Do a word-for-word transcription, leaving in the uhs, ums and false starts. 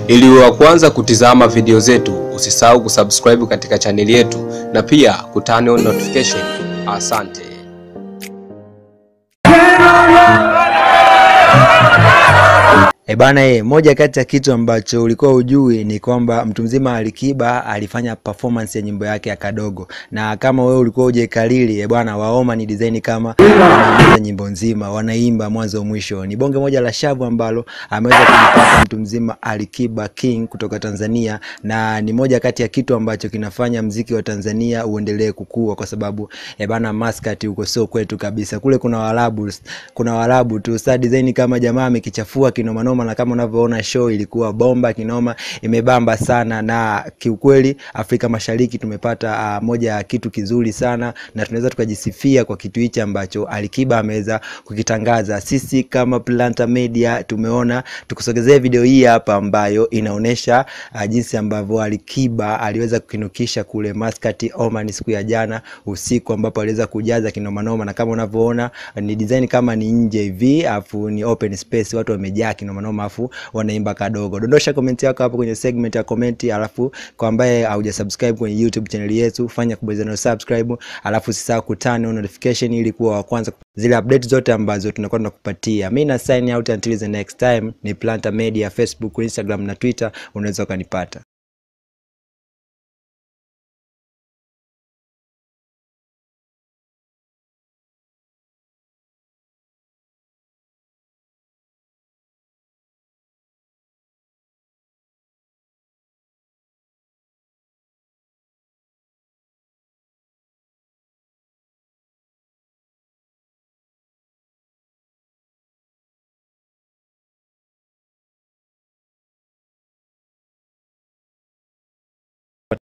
Ili wa kwanza kutizama video zetu, usisahau kusubscribe katika channel yetu na pia kutani on notification. Asante. E bana e, moja kati ya kitu ambacho ulikuwa ujui ni kwamba mtu mzima Alikiba alifanya performance ya nyimbo yake ya Kadogo. Na kama wewe ulikuwa hujakalili, e bana, Waoma ni design kama wanaimba nyimbo nzima, wanaimba mwanzo mwisho. Ni bonge moja la shavu ambalo ameweza kujipata mtu mzima Alikiba King kutoka Tanzania, na ni moja kati ya kitu ambacho kinafanya mziki wa Tanzania uendelee kukua, kwa sababu e bana Muscat huko sio kwetu kabisa. Kule kuna Waarabu, kuna Waarabu tu. Sasa design kama jamaa amekichafua kinoma, na kama unavyoona show ilikuwa bomba kinoma, imebamba sana. Na kiukweli Afrika Mashariki tumepata uh, moja ya kitu kizuri sana, na tunaweza tukajisifia kwa kitu hichi ambacho Alikiba ameweza kukitangaza. Sisi kama Planta Media tumeona tukusogezea video hii hapa ambayo inaonesha uh, jinsi ambavyo Alikiba aliweza kukinukisha kule Muscat Oman siku ya jana usiku, ambapo aliweza kujaza kinoma noma. Na kama unavyoona ni design kama ni nje hivi, afu ni open space, watu wamejaa kinoma noma, afu wanaimba Kadogo. Dondosha comment yako hapo kwenye segment ya comment, alafu kwa ambaye haujasubscribe kwenye YouTube channel yetu, fanya kubonyeza na subscribe, alafu usisahau kutani on notification ili kuwa wa kwanza zile update zote ambazo tunakuwa tunakupatia. Mimi na sign out until the next time. Ni Planta Media, Facebook, Instagram na Twitter, unaweza ukanipata.